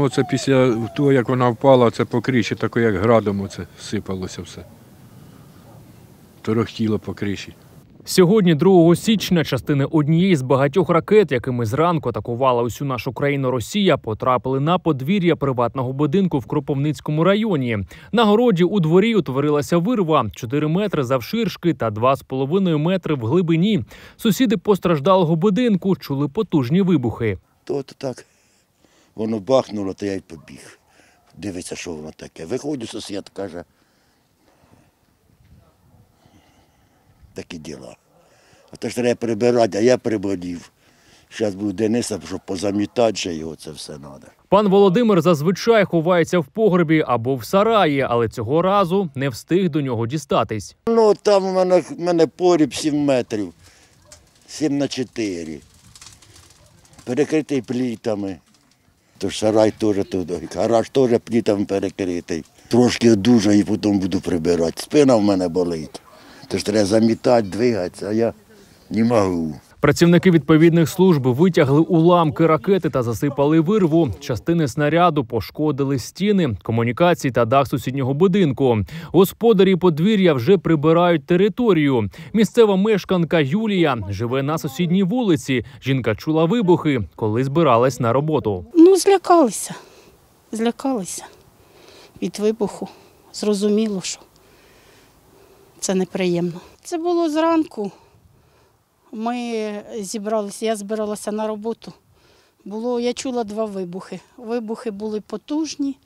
оце після того, як вона впала, це по криші, таке як градом оце сипалося все. Торохтіло по криші. Сьогодні, 2 січня, частини однієї з багатьох ракет, якими зранку атакувала усю нашу країну Росія, потрапили на подвір'я приватного будинку в Кропивницькому районі. На городі у дворі утворилася вирва 4 метри завширшки та 2,5 метри в глибині. Сусіди постраждалого будинку чули потужні вибухи. То так, воно бахнуло, то я й побіг. Дивиться, що воно таке. Виходить, сусід каже, такі діла. А то ж треба прибирати, а я приболів. Зараз був Дениса, щоб позамітати, ще його це все треба. Пан Володимир зазвичай ховається в погребі або в сараї, але цього разу не встиг до нього дістатись. Ну, там в мене погріб 7 метрів, 7х4. Перекритий плітами. Тож сарай теж туди, гараж теж плітами перекритий. Трошки одужаю і потім буду прибирати. Спина в мене болить. Тож треба замітати, двигатися, а я не можу. Працівники відповідних служб витягли уламки ракети та засипали вирву. Частини снаряду пошкодили стіни, комунікації та дах сусіднього будинку. Господарі подвір'я вже прибирають територію. Місцева мешканка Юлія живе на сусідній вулиці. Жінка чула вибухи, коли збиралась на роботу. Злякалися від вибуху. Зрозуміло, що це неприємно. Це було зранку. Я збиралася на роботу. Я чула 2 вибухи. Вибухи були потужні.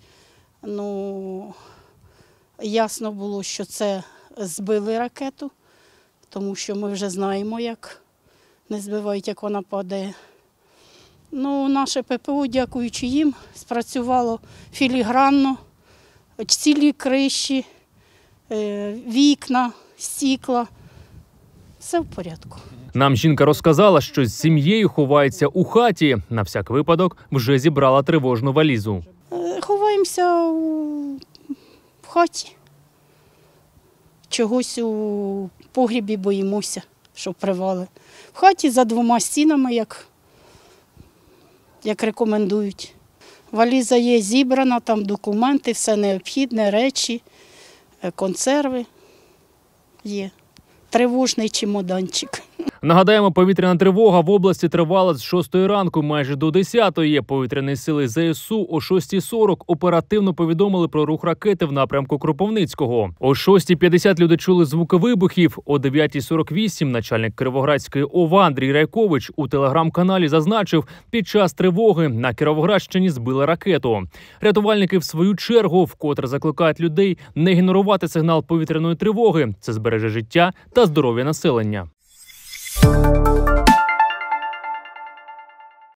Ясно було, що це збили ракету, тому що ми вже знаємо, як не збивають, як вона падає. Наше ППО, дякуючи їм, спрацювало філігранно, цілі криші, вікна, стекла. Все в порядку. Нам жінка розказала, що з сім'єю ховається у хаті. На всяк випадок вже зібрала тривожну валізу. Ховаємося в хаті. Чогось у погрібі боїмося, щоб привали. В хаті за 2 стінами, як рекомендують. Валіза є зібрана, там документи, все необхідне, речі, консерви є. Тривожний чемоданчик. Нагадаємо, повітряна тривога в області тривала з 6 ранку майже до 10. Повітряні сили ЗСУ о 6:40 оперативно повідомили про рух ракети в напрямку Кропивницького. О 6:50 люди чули звуки вибухів. О 9:48 начальник Кіровоградської ОВА Андрій Райкович у телеграм-каналі зазначив, під час тривоги на Кіровоградщині збили ракету. Рятувальники в свою чергу вкотре закликають людей не ігнорувати сигнал повітряної тривоги. Це збереже життя та здоров'я населення.